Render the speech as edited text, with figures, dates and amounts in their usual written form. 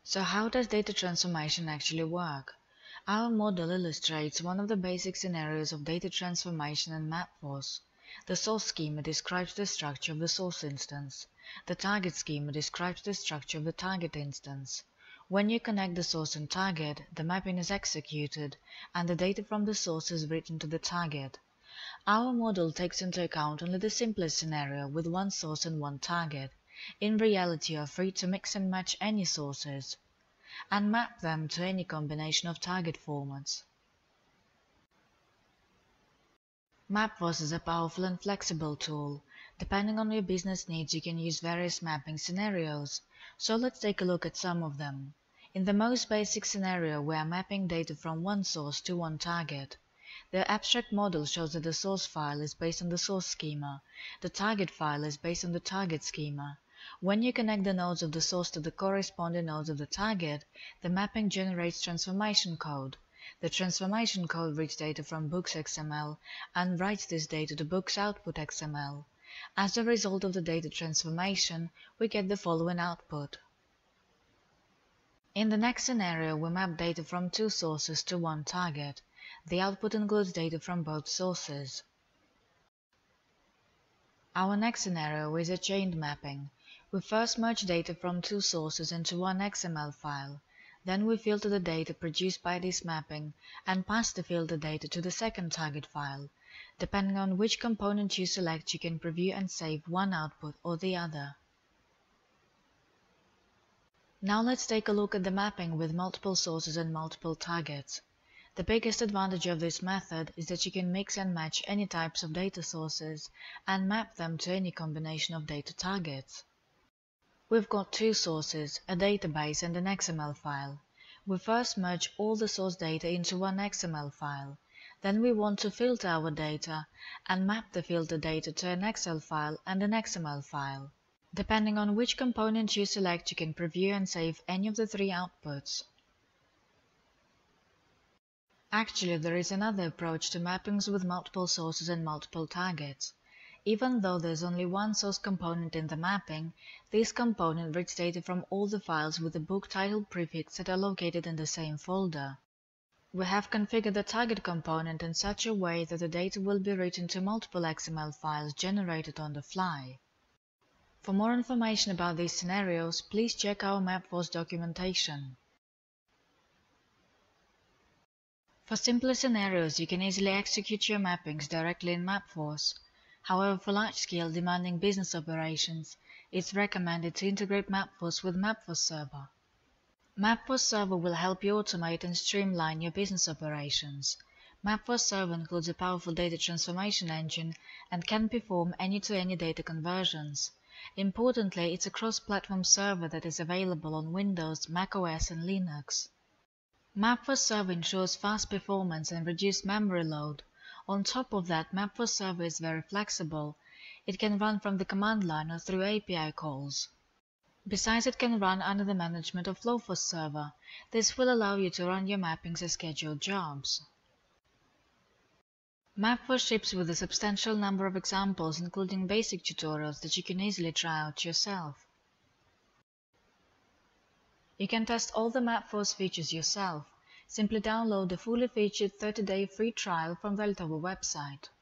So how does data transformation actually work? Our model illustrates one of the basic scenarios of data transformation in MapForce. The source schema describes the structure of the source instance. The target schema describes the structure of the target instance. When you connect the source and target, the mapping is executed, and the data from the source is written to the target. Our model takes into account only the simplest scenario with one source and one target. In reality, you are free to mix and match any sources and map them to any combination of target formats. MapForce is a powerful and flexible tool. Depending on your business needs, you can use various mapping scenarios. So let's take a look at some of them. In the most basic scenario, we are mapping data from one source to one target. The abstract model shows that the source file is based on the source schema. The target file is based on the target schema. When you connect the nodes of the source to the corresponding nodes of the target, the mapping generates transformation code. The transformation code reads data from books.xml and writes this data to books.output.xml. As a result of the data transformation, we get the following output. In the next scenario, we map data from two sources to one target. The output includes data from both sources. Our next scenario is a chained mapping. We first merge data from two sources into one XML file. Then we filter the data produced by this mapping and pass the filter data to the second target file. Depending on which component you select, you can preview and save one output or the other. Now let's take a look at the mapping with multiple sources and multiple targets. The biggest advantage of this method is that you can mix and match any types of data sources and map them to any combination of data targets. We've got two sources, a database and an XML file. We first merge all the source data into one XML file. Then we want to filter our data and map the filter data to an Excel file and an XML file. Depending on which component you select, you can preview and save any of the three outputs. Actually, there is another approach to mappings with multiple sources and multiple targets. Even though there's only one source component in the mapping, this component reads data from all the files with the book title prefix that are located in the same folder. We have configured the target component in such a way that the data will be written to multiple XML files generated on the fly. For more information about these scenarios, please check our MapForce documentation. For simpler scenarios, you can easily execute your mappings directly in MapForce. However, for large-scale demanding business operations, it's recommended to integrate MapForce with MapForce Server. MapForce Server will help you automate and streamline your business operations. MapForce Server includes a powerful data transformation engine and can perform any-to-any data conversions. Importantly, it's a cross-platform server that is available on Windows, macOS, and Linux. MapForce Server ensures fast performance and reduced memory load. On top of that, MapForce Server is very flexible. It can run from the command line or through API calls. Besides, it can run under the management of Flowforce Server. This will allow you to run your mappings as scheduled jobs. MapForce ships with a substantial number of examples, including basic tutorials that you can easily try out yourself. You can test all the MapForce features yourself. Simply download the fully featured 30-day free trial from the Altova website.